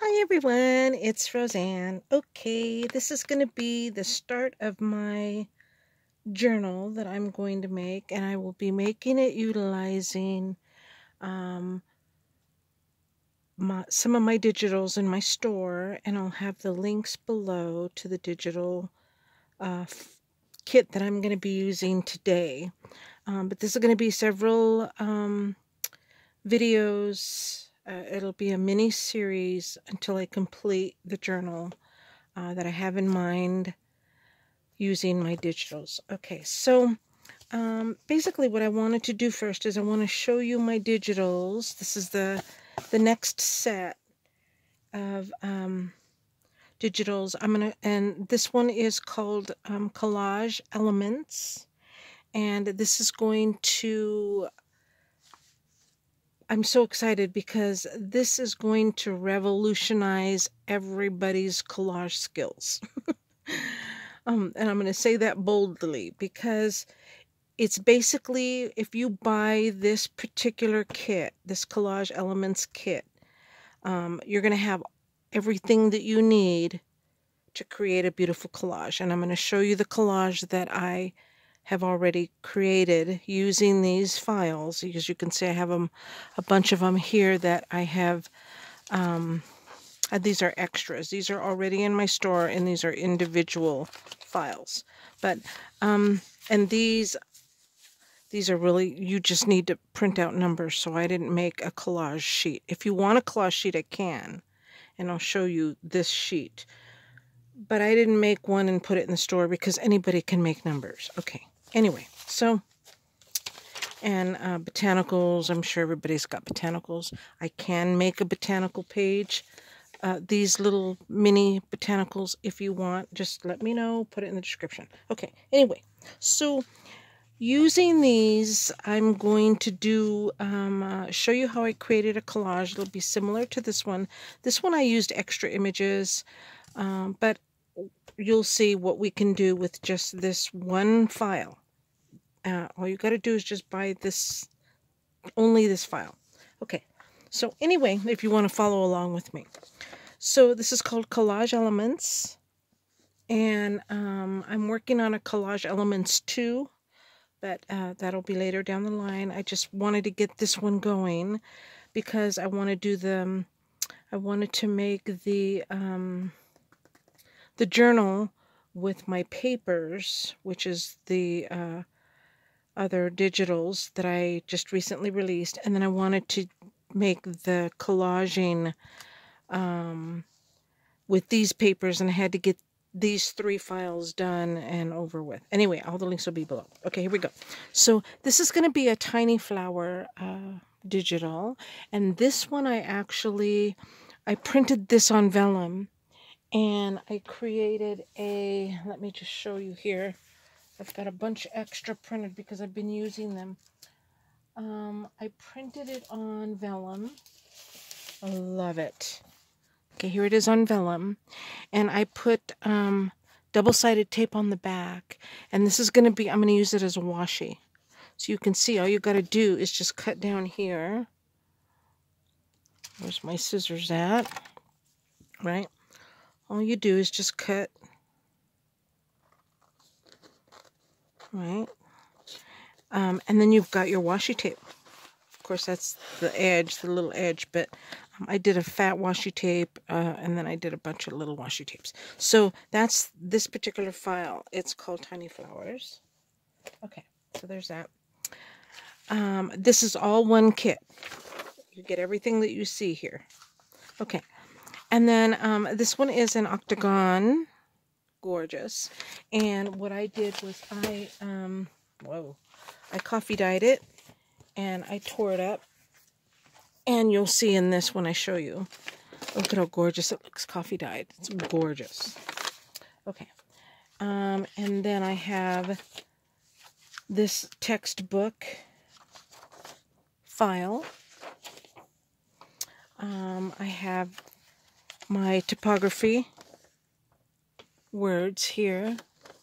Hi everyone, it's Roseanne. Okay, this is going to be the start of my journal that I'm going to make, and I will be making it utilizing some of my digitals in my store, and I'll have the links below to the digital kit that I'm going to be using today. But this is going to be several videos. It'll be a mini series until I complete the journal that I have in mind using my digitals. Okay, so basically what I wanted to do first is I want to show you my digitals. This is the next set of digitals. And this one is called Collage Elements, and this is going to, I'm so excited because this is going to revolutionize everybody's collage skills. And I'm going to say that boldly because it's basically, if you buy this particular kit, this Collage Elements kit, you're going to have everything that you need to create a beautiful collage. And I'm going to show you the collage that I have already created using these files. As you can see, I have a bunch of them here that I have. These are extras. These are already in my store, and these are individual files. But and these are really, you just need to print out numbers, so I didn't make a collage sheet. If you want a collage sheet, I can, and I'll show you this sheet. But I didn't make one and put it in the store because anybody can make numbers. Okay, anyway, so, and botanicals, I'm sure everybody's got botanicals. I can make a botanical page. These little mini botanicals, if you want, just let me know, put it in the description. Okay, anyway, so using these, I'm going to do, show you how I created a collage. It'll be similar to this one. This one I used extra images, but you'll see what we can do with just this one file. All you got to do is just buy this, only this file. Okay, so anyway, if you want to follow along with me. So this is called Collage Elements, and I'm working on a Collage Elements 2, but that'll be later down the line. I just wanted to get this one going because I want to do I wanted to make the journal with my papers, which is the other digitals that I just recently released, and then I wanted to make the collaging with these papers, and I had to get these 3 files done and over with. Anyway, all the links will be below. Okay, here we go. So this is going to be a tiny flower digital, and this one I printed this on vellum, and I created a, let me just show you here. I've got a bunch extra printed because I've been using them. I printed it on vellum. I love it. Okay, here it is on vellum, and I put double-sided tape on the back, and this is going to be, I'm going to use it as a washi. So you can see, all you got to do is just cut down here. Where's my scissors at? Right? All you do is just cut, right? And then you've got your washi tape. Of course, that's the edge, the little edge, but I did a fat washi tape, and then I did a bunch of little washi tapes. So that's this particular file. It's called Tiny Flowers. Okay, so there's that. This is all one kit. You get everything that you see here. Okay, and then this one is an octagon. Gorgeous. And what I did was I coffee dyed it, and I tore it up, and you'll see in this when I show you. Look at how gorgeous it looks, coffee dyed. It's gorgeous. Okay, and then I have this textbook file. I have my typography words here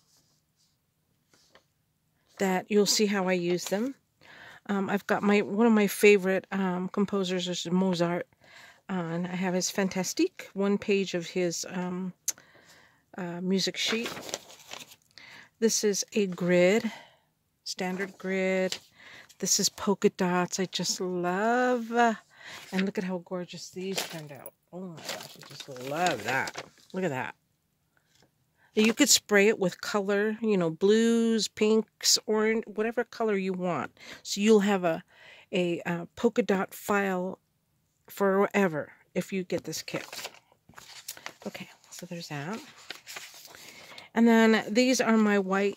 that you'll see how I use them. I've got one of my favorite composers is Mozart. on. I have his Fantastique, one page of his music sheet. This is a grid, standard grid. This is polka dots. I just love, and look at how gorgeous these turned out. Oh my gosh, I just love that. Look at that. You could spray it with color, you know, blues, pinks, orange, whatever color you want. So you'll have a polka dot file forever if you get this kit. Okay, so there's that. And then these are my white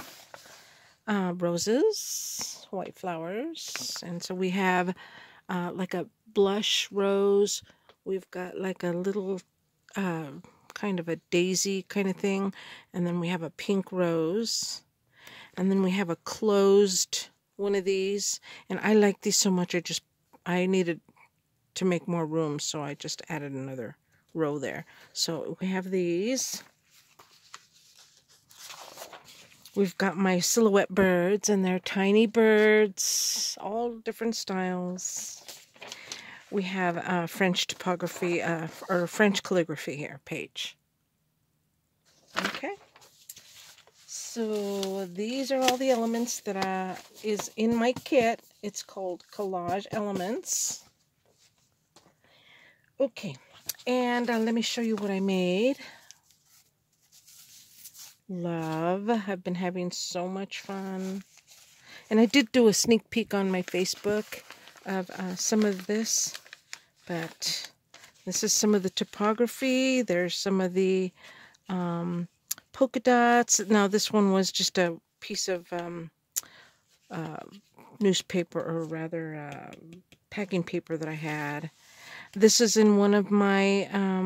roses, white flowers. And so we have like a blush rose. We've got like a little kind of a daisy kind of thing, and then we have a pink rose, and then we have a closed one of these, and I like these so much I needed to make more room, so I just added another row there. So we have these. We've got my silhouette birds, and they're tiny birds, all different styles. We have French typography, or French calligraphy here, page. Okay. So these are all the elements that is in my kit. It's called Collage Elements. Okay. And let me show you what I made. Love. I've been having so much fun. And I did do a sneak peek on my Facebook of some of this. But this is some of the typography. There's some of the polka dots. Now this one was just a piece of newspaper, or rather packing paper that I had. This is in one of my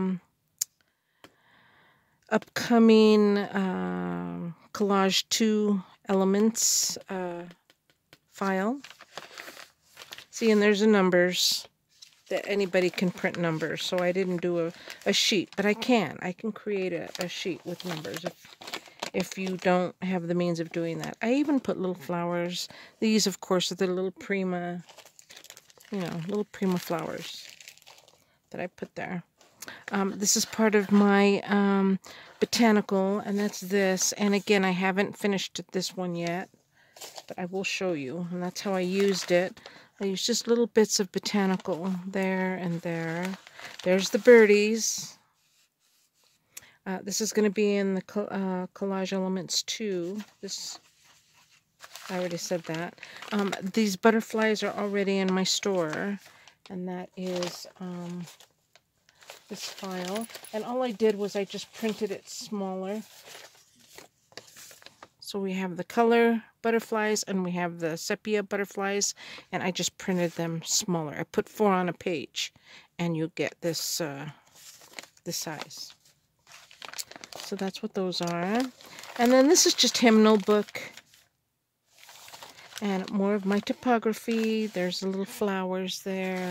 upcoming Collage 2 Elements file. See, and there's the numbers. That anybody can print numbers, so I didn't do a sheet, but I can create a sheet with numbers if you don't have the means of doing that. I even put little flowers. These, of course, are the little prima, you know, little prima flowers that I put there. This is part of my botanical, and that's this. And again, I haven't finished this one yet, but I will show you, and that's how I used it. I used just little bits of botanical there and there. There's the birdies. This is going to be in the Collage Elements 2. This, I already said that. These butterflies are already in my store, and that is this file. And all I did was I just printed it smaller. So we have the color butterflies and we have the sepia butterflies, and I just printed them smaller. I put 4 on a page, and you get this this size. So that's what those are. And then this is just hymnal book, and more of my typography. There's the little flowers there.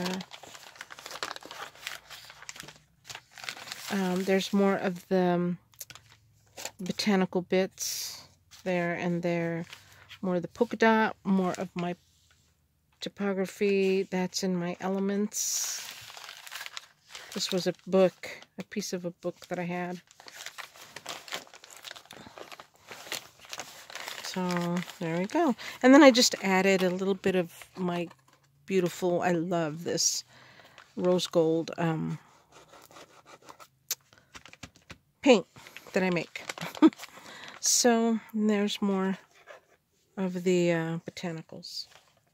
There's more of the botanical bits there and there. More of the polka dot, more of my typography. That's in my elements. This was a book, a piece of a book that I had. So there we go. And then I just added a little bit of my beautiful, I love this rose gold paint that I make. So there's more of the botanicals.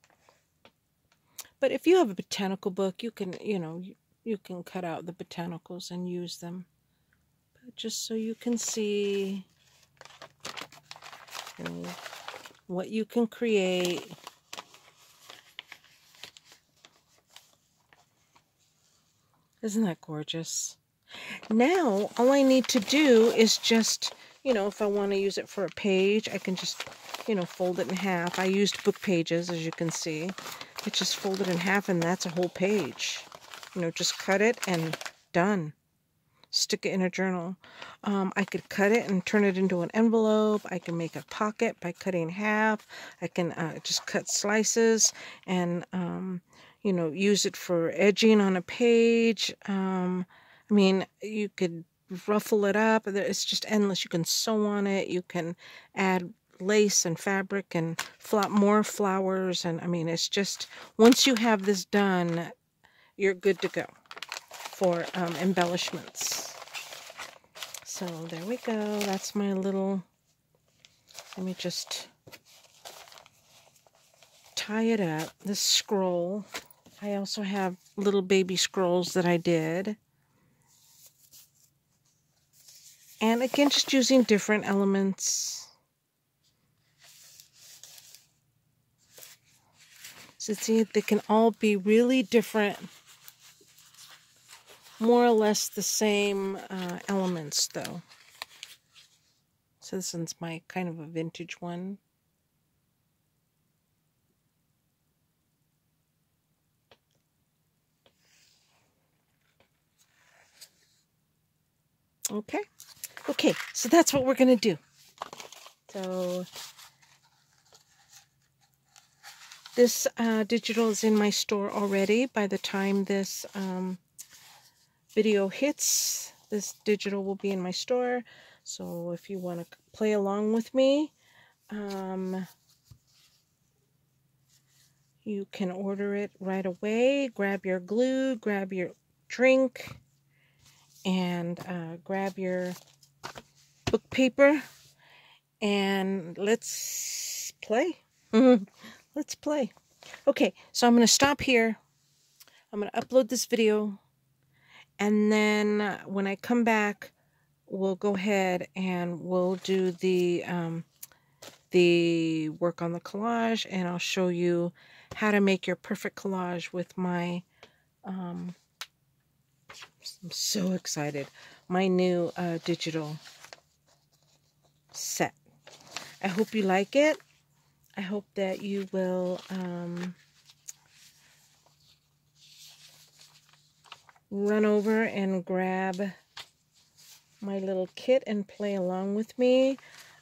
But if you have a botanical book, you can, you know, you can cut out the botanicals and use them. But just so you can see, you know, what you can create. Isn't that gorgeous? Now, all I need to do is just, you know, if I want to use it for a page, I can just, you know, fold it in half. I used book pages, as you can see. I just fold it in half, and that's a whole page. You know, just cut it and done. Stick it in a journal. I could cut it and turn it into an envelope. I can make a pocket by cutting half. I can just cut slices and, you know, use it for edging on a page. I mean, you could ruffle it up. It's just endless. You can sew on it. You can add lace and fabric and more flowers. And I mean, it's just, once you have this done, you're good to go for embellishments. So there we go. That's my little, let me just tie it up. This scroll. I also have little baby scrolls that I did. And again, just using different elements. So see, they can all be really different, more or less the same elements though. So this one's my kind of a vintage one. Okay, so that's what we're going to do. So this digital is in my store already. By the time this video hits, this digital will be in my store. So if you want to play along with me, you can order it right away. Grab your glue, grab your drink, and grab your book paper, and let's play. Let's play. Okay, so I'm going to stop here. I'm going to upload this video, and then when I come back, we'll go ahead and we'll do the work on the collage, and I'll show you how to make your perfect collage with my I'm so excited, my new digital set. I hope you like it. I hope that you will run over and grab my little kit and play along with me.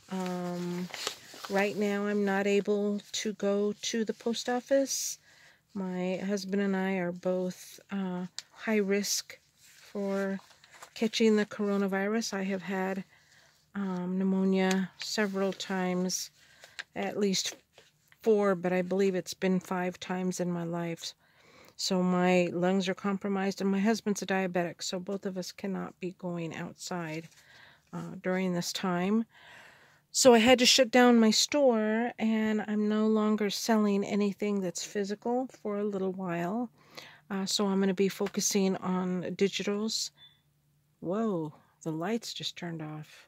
Right now I'm not able to go to the post office. My husband and I are both high risk for catching the coronavirus. I have had pneumonia several times, at least 4, but I believe it's been 5 times in my life. So my lungs are compromised, and my husband's a diabetic, so both of us cannot be going outside during this time. So I had to shut down my store, and I'm no longer selling anything that's physical for a little while. So I'm going to be focusing on digitals. Whoa, the lights just turned off.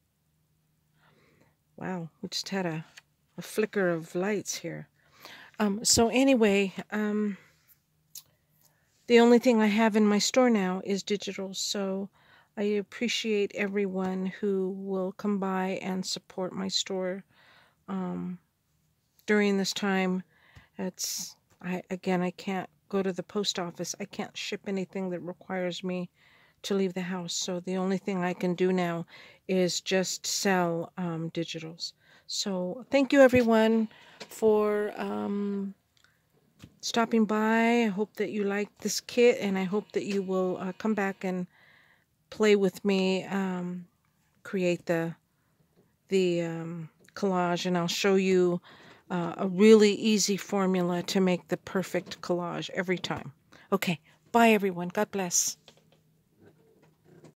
Wow, we just had a flicker of lights here. So anyway, the only thing I have in my store now is digital, so I appreciate everyone who will come by and support my store during this time. Again, I can't go to the post office. I can't ship anything that requires me to leave the house, so the only thing I can do now is just sell digitals. So thank you everyone for stopping by. I hope that you like this kit, and I hope that you will come back and play with me, create the collage, and I'll show you a really easy formula to make the perfect collage every time. Okay, bye everyone. God bless.